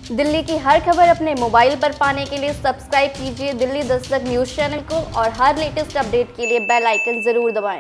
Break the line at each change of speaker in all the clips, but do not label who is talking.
दिल्ली की हर खबर अपने मोबाइल पर पाने के लिए सब्सक्राइब कीजिए दिल्ली दस्तक न्यूज चैनल को और हर लेटेस्ट अपडेट के लिए बेल आइकन जरूर दबाएं।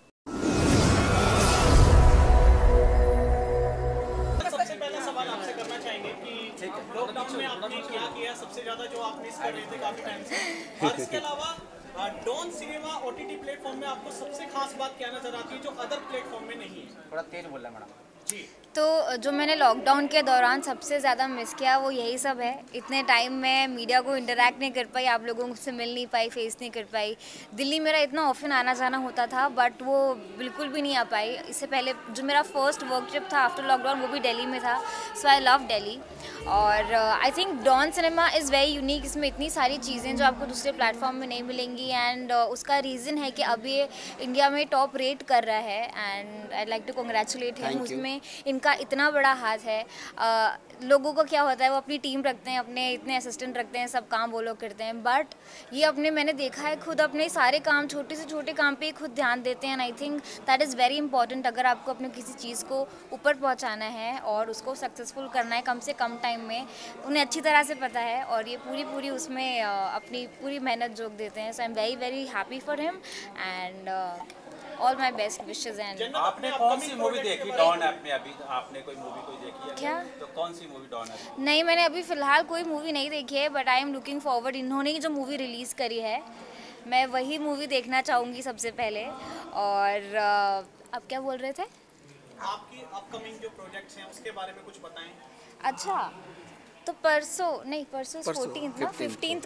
सबसे पहला सवाल आपसे करना चाहेंगे कि लॉकडाउन में आपने क्या किया, सबसे ज्यादा जो आप मिस कर रहे थे काफी टाइम से, और इसके अलावा डॉन सिनेमा ओटीटी प्लेटफॉर्म में आपको सबसे खास बात क्या नजर आती है जो अदर प्लेटफॉर्म में नहीं है? थोड़ा तेज बोलना मैडम जी।
तो जो मैंने लॉकडाउन के दौरान सबसे ज़्यादा मिस किया वो यही सब है। इतने टाइम में मीडिया को इंटरेक्ट नहीं कर पाई, आप लोगों से मिल नहीं पाई, फेस नहीं कर पाई। दिल्ली मेरा इतना ऑफन आना जाना होता था बट वो बिल्कुल भी नहीं आ पाई। इससे पहले जो मेरा फर्स्ट वर्क ट्रिप था आफ्टर लॉकडाउन वो भी दिल्ली में था, सो आई लव दिल्ली। और I think Don cinema is very unique. इसमें इतनी सारी चीज़ें जो आपको दूसरे प्लेटफॉर्म में नहीं मिलेंगी एंड उसका रीज़न है कि अब ये इंडिया में टॉप रेट कर रहा है and I like to congratulate him. उसमें इनका इतना बड़ा हाथ है। लोगों को क्या होता है वो अपनी टीम रखते हैं, अपने इतने असिस्टेंट रखते हैं, सब काम वो लोग करते हैं, बट ये अपने मैंने देखा है खुद अपने सारे काम छोटे से छोटे काम पे खुद ध्यान देते हैं। I think that is very important. अगर आपको अपने किसी चीज़ को ऊपर पहुंचाना है और उसको सक्सेसफुल करना है कम से कम टाइम में, उन्हें अच्छी तरह से पता है और ये पूरी उसमें अपनी पूरी मेहनत जोक देते हैं। So I am very very happy for him and all my best wishes. And
आपने कौन सी मूवी देखी डॉन ऐप में? अभी आपने कोई मूवी देखी है
क्या?
तो कौन सी मूवी डॉन ऐप?
नहीं, मैंने अभी फ़िलहाल कोई मूवी नहीं देखी है but I am looking forward. इन्होंने जो मूवी रिलीज़ करी है मैं वही मूवी देखना चाहूँगी सबसे पहले। और आप क्या बोल रहे थे?
आपकी अपकमिंग जो प्रोजेक्ट्स हैं उसके बारे में कुछ बताएं।
अच्छा, तो परसों 14th ना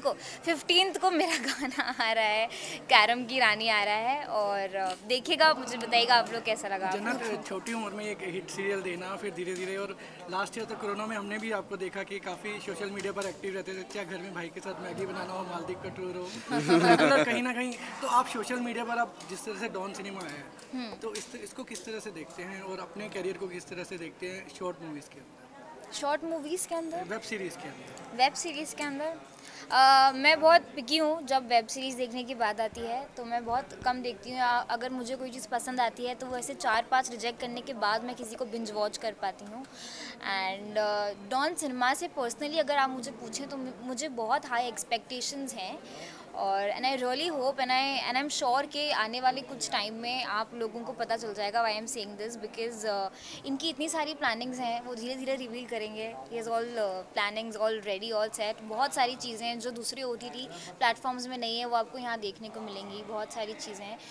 15th को मेरा गाना आ रहा है, कैरम की रानी आ रहा है और देखिएगा, मुझे बताइएगा आप लोग कैसा लगा।
जन्नत, छोटी उम्र में एक हिट सीरियल देना, फिर धीरे धीरे, और लास्ट ईयर तक कोरोना में हमने भी आपको देखा कि काफ़ी सोशल मीडिया पर एक्टिव रहते थे, चाहे घर में भाई के साथ मैगी बनाना हो, मालदीव का टूर हो कहीं ना कहीं। तो आप सोशल मीडिया पर आप जिस तरह से डॉन सिनेमा है तो इसको किस तरह से देखते हैं और अपने करियर को किस तरह से देखते हैं शॉर्ट मूवीज़ के अंदर?
शॉर्ट मूवीज़ के अंदर,
वेब सीरीज़ के अंदर?
वेब सीरीज़ के अंदर मैं बहुत पिकी हूँ। जब वेब सीरीज़ देखने की बात आती है तो मैं बहुत कम देखती हूँ। अगर मुझे कोई चीज़ पसंद आती है तो वैसे 4-5 रिजेक्ट करने के बाद मैं किसी को बिंज वॉच कर पाती हूँ। एंड डॉन सिनेमा से पर्सनली अगर आप मुझे पूछें तो मुझे बहुत हाई एक्सपेक्टेशंस हैं और and I really hope and I am sure कि आने वाले कुछ टाइम में आप लोगों को पता चल जाएगा why I am saying this, because इनकी इतनी सारी प्लानिंग्स हैं, वो धीरे धीरे रिवील करेंगे। He is all plannings all ready, all set. बहुत सारी चीज़ें हैं जो दूसरे OTT प्लेटफॉर्म्स में नहीं है, वो आपको यहाँ देखने को मिलेंगी। बहुत सारी चीज़ें हैं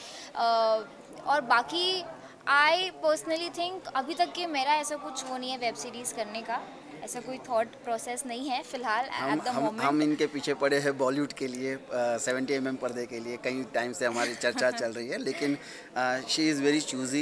और बाकी आई पर्सनली थिंक अभी तक कि मेरा ऐसा कुछ वो नहीं है वेब सीरीज़ करने का, ऐसा कोई थॉट प्रोसेस नहीं है फिलहाल एट द मोमेंट।
हम इनके पीछे पड़े हैं बॉलीवुड के लिए, 70 mm पर्दे के लिए कई टाइम से हमारी चर्चा चल रही है, लेकिन she is very choosy.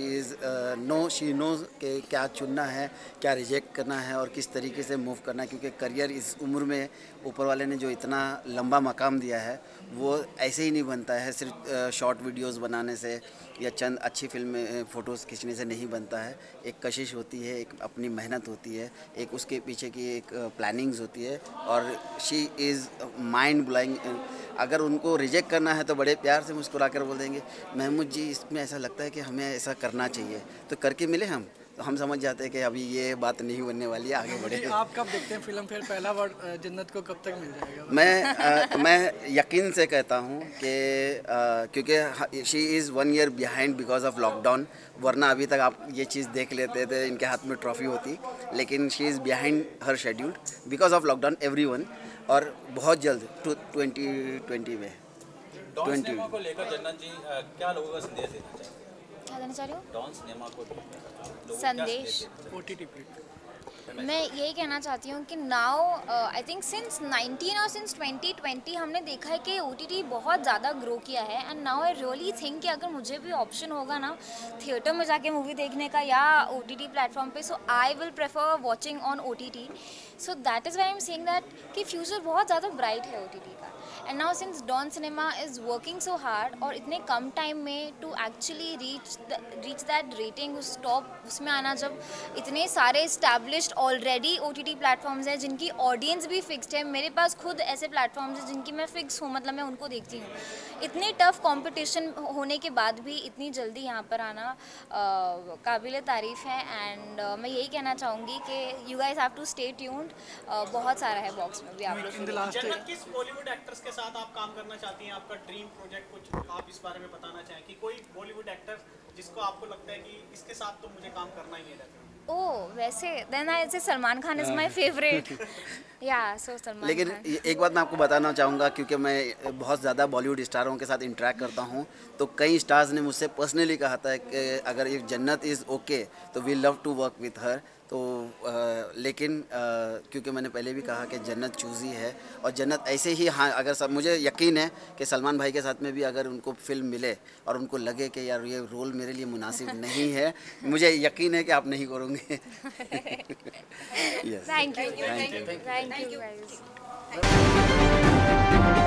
She knows कि क्या चुनना है, क्या रिजेक्ट करना है और किस तरीके से मूव करना है, क्योंकि करियर इस उम्र में ऊपर वाले ने जो इतना लंबा मकाम दिया है वो ऐसे ही नहीं बनता है। सिर्फ शॉर्ट वीडियोस बनाने से या चंद अच्छी फिल्में फ़ोटोज़ खींचने से नहीं बनता है। एक कशिश होती है, एक अपनी मेहनत होती है, एक उसके पीछे की एक प्लानिंग्स होती है और शी इज़ माइंड ब्लोइंग। अगर उनको रिजेक्ट करना है तो बड़े प्यार से मुस्कुरा कर बोल देंगे महमूद जी इसमें ऐसा लगता है कि हमें ऐसा करना चाहिए, तो करके मिले हम, तो हम समझ जाते हैं कि अभी ये बात नहीं बनने वाली है, आगे बढ़े।
आप कब देखते हैं फिल्म? फिर पहला वर्ड जन्नत को कब तक मिल जाएगा?
मैं यकीन से कहता हूँ कि क्योंकि she is 1 year behind because of lockdown, वरना अभी तक आप ये चीज़ देख लेते थे, इनके हाथ में ट्रॉफी होती, लेकिन she is behind her schedule because of lockdown everyone. और बहुत जल्द 2020 में
डॉन सिनेमा को लेकर जन्नत जी क्या लोगों का संदेश देना चाहिए?
क्या देना चाह रही हूँ?
डॉन सिनेमा को
संदेश
OTT
मैं यही कहना चाहती हूँ कि नाउ आई थिंक सिंस 19 और सिंस 2020 हमने देखा है कि OTT बहुत ज़्यादा ग्रो किया है and now I really think कि अगर मुझे भी ऑप्शन होगा ना थिएटर में जाके मूवी देखने का या OTT प्लेटफॉर्म पे, so I will prefer watching on OTT। So that is why I am saying that कि फ्यूचर बहुत ज़्यादा ब्राइट है OTT का। And now since Don cinema is working so hard और इतने कम टाइम में to actually reach that rating, उस टॉप उसमें आना, जब इतने सारे इस्टेब्लिश्ड ऑलरेडी OTT प्लेटफॉर्म्स हैं जिनकी ऑडियंस भी फिक्स्ड है। मेरे पास खुद ऐसे प्लेटफॉर्म्स हैं जिनकी मैं फिक्स हूँ, मतलब मैं उनको देखती हूँ। इतनी टफ कंपटीशन होने के बाद भी इतनी जल्दी यहाँ पर आना काबिल तारीफ़ है। एंड मैं यही कहना चाहूँगी कि you guys have to stay tuned. बहुत सारा है बॉक्स में भी आप लोग।
जन्नत, किस बॉलीवुड एक्टर्स के साथ आप काम करना चाहती हैं? आपका ड्रीम प्रोजेक्ट कुछ आप इस बारे में बताना चाहें कि कोई बॉलीवुड एक्टर जिसको आपको लगता है कि इसके साथ तो मुझे काम करना ही है?
ओह, वैसे then I say Salman Khan is my favourite. या सो सलमान
लेकिन
खान।
एक बात मैं आपको बताना चाहूँगा, क्योंकि मैं बहुत ज़्यादा बॉलीवुड स्टारों के साथ इंटरेक्ट करता हूँ, तो कई स्टार्स ने मुझसे पर्सनली कहा था कि अगर इफ़ जन्नत इज़ ओके तो we love to work with her. तो लेकिन क्योंकि मैंने पहले भी कहा कि जन्नत चूज़ी है, और जन्नत ऐसे ही, हाँ, अगर सब, मुझे यकीन है कि सलमान भाई के साथ में भी अगर उनको फिल्म मिले और उनको लगे कि यार ये रोल मेरे लिए मुनासिब नहीं है, मुझे यकीन है कि आप नहीं करोगे।
Thank you guys.